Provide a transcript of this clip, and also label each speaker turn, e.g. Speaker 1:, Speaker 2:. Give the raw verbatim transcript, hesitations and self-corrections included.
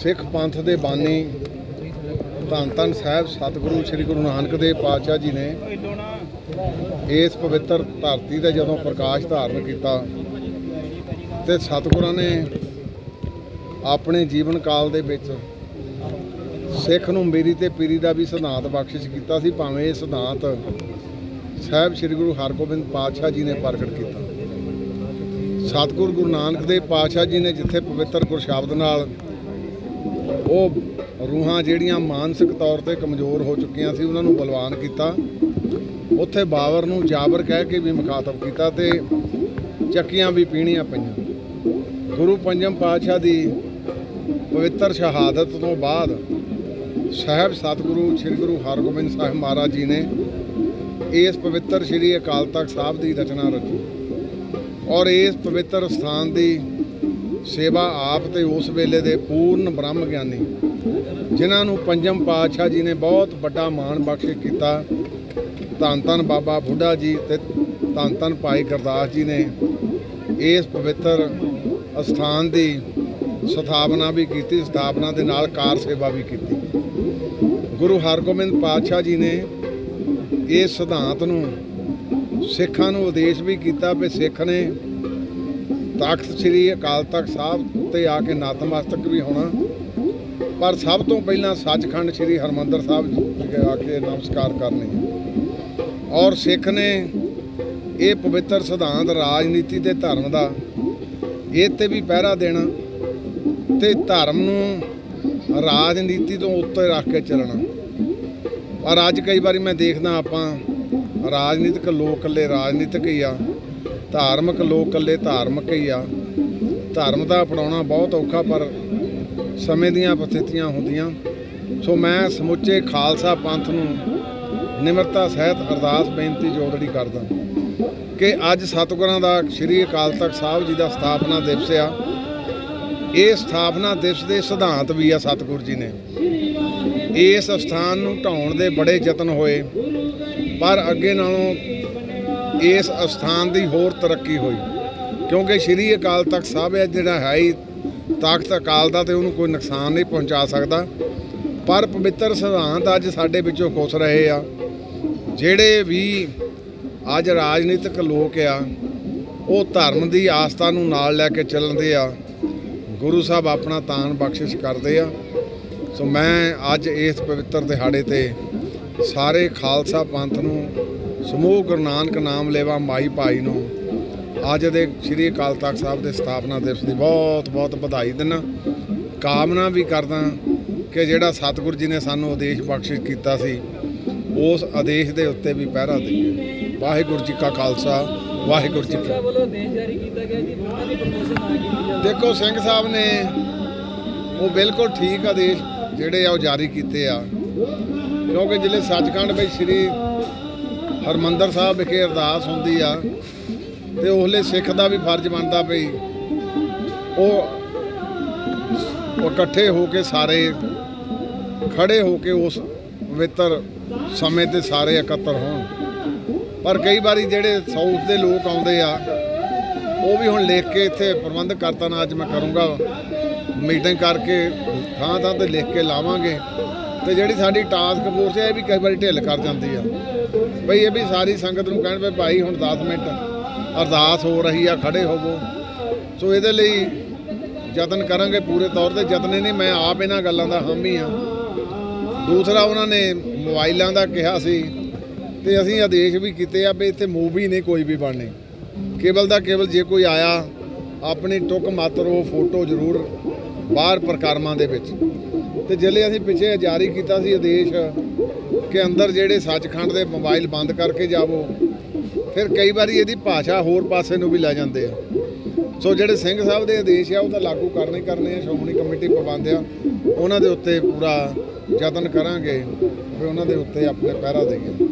Speaker 1: सिख पंथ के बानी धन धन साहब सतगुरु श्री गुरु नानक देव पातशाह जी ने इस पवित्र धरती का जदों प्रकाश धारण किया तो सतगुरां ने अपने जीवन काल दे विच सिख नूं मेरी ते पीरी का भी सिद्धांत बख्शिश किया सी। भावें ये सिद्धांत साहब श्री गुरु हरगोबिंद पातशाह जी ने प्रगट किया। सतगुरु गुरु नानक देव पातशाह जी ने जिथे पवित्र गुरशब्द नाल वो रूहां जिहड़ियां मानसिक तौर पर कमज़ोर हो चुकियां सी उन्हां नूं बलवान किया, उत्थे बावर नूं जाबर कह के भी मुखातब किया ते चक्कियां भी पीणियां पईयां। गुरु पंजम पातशाह की पवित्र शहादत तो बाद साहब सतगुरु श्री गुरु हरगोबिंद साहब महाराज जी ने इस पवित्र श्री अकाल तख्त साहब की रचना रची और इस पवित्र स्थान की सेवा आप ते उस वेले दे पूर्ण ब्रह्म ज्ञानी जिन्होंने पंजम पातशाह जी ने बहुत बड़ा मान बख्शिश किया। धन धन बाबा बुढ़ा जी ते धन धन भाई गुरदास जी ने इस पवित्र स्थान की स्थापना भी की, स्थापना के नाल कार सेवा भी की। गुरु हरगोबिंद पातशाह जी ने इस सिद्धांत नूं सिखां नूं उदेश भी किया भी सिख ने तख्त श्री अकाल तख्त साहब ते आके नतमस्तक भी होना, पर सब तो पहला सचखंड श्री हरमंदर साहब आके नमस्कार करने। और सिख ने ये पवित्र सिद्धांत राजनीति ते धर्म का इत्ते भी पहरा देना ते धर्म नूं राजनीति तो उत्ते रख के चलना। पर अज कई बार मैं देखना आपां राजनीतिक लोग कल्ले राजनीतिक ही आ, धार्मिक लोग कल्ले धार्मिक ही आ। धर्म का अपनाना बहुत औखा पर समय दीयां परिस्थितियां होंदियां। सो मैं समुचे खालसा पंथ नूं निमरता सहित अरदास बेनती जोड़ड़ी करदा कि अज सतगुरां दा श्री अकाल तख्त साहब जी का स्थापना दिवस आ। ये स्थापना दिवस के सिद्धांत भी आ सतगुरु जी ने इस स्थान नूं ढाउण दे बड़े यतन होए, पर अगे नालों इस स्थान की होर तरक्की हुई क्योंकि श्री अकाल तख्त साहब है जिहड़ा है ही तख्त अकाल का तो उन्होंने कोई नुकसान नहीं पहुँचा सकता। पर पवित्र सिद्धांत अज साडे विचों खुस रहे आ। जिहड़े भी अज राजनीतिक लोग आ वो धर्म की आस्था नूं नाल लैके चलते आ, गुरु साहब अपना तान बख्शिश करते आ। सो मैं अज इस पवित्र दिहाड़े ते सारे खालसा पंथ नूं समूह गुरु नानक नाम लेवा माई भाई नूं अज दे श्री अकाल तख्त साहब के स्थापना दिवस की बहुत बहुत बधाई दिना। कामना भी करदा कि जिहड़ा सतगुरु जी ने सानूं आदेश बख्शिश किया सी उस आदेश के उत्ते भी पहरा दईए। वाहिगुरू जी का खालसा वाहिगुरू जी की। देखो सिंह साहब ने वो बिल्कुल ठीक आदेश जिहड़े आ जारी किए आ, क्योंकि जिले सचखंड में श्री हरमंदर साहब विखे अरदास होंदी आ तो उसले सिख का भी फर्ज बनता पई वो इकट्ठे होके सारे खड़े होके उस पवित्र समय ते सारे एकत्र होण। पर कई बार जिहड़े साउथ के लोग आउंदे आ वो भी हुण लिख के इत्थे प्रबंध करता ना अज मैं करूँगा मीटिंग करके थां थां ते लिख के लावांगे तो जिहड़ी साडी टास्क फोर्स है ये भी कई बार ढिल कर जाती है बई ये भी सारी संगत नूं कहण भी भाई हुण दस मिनट अरदास हो रही है खड़े होवो। सो ये लई यतन करांगे पूरे तौर पर। यतन नहीं मैं आप इन्हां गल्लां दा हामी हाँ। दूसरा उन्होंने मोबाइलों का कहा सी ते असीं आदेश भी किए आ भी इत्थे मूवी नहीं कोई भी बननी, केवल दा केवल जे कोई आया अपनी टुक मात्र वो फोटो जरूर बाहर प्रकारमा दे विच। ते जिले असीं पिछे जारी किया सी आदेश कि अंदर जिहड़े सचखंड दे मोबाइल बंद करके जावो, फिर कई बार इहदी भाषा होर पासे नूं भी लै जांदे आ। सो जिहड़े सिंह साहब दे आदेश आ वो तां लागू करने करने आ। श्रोमणी कमेटी पाबंद आ उन्हां दे उत्ते पूरा यतन करांगे भी उन्हां दे उत्ते अपने पहरा देईए।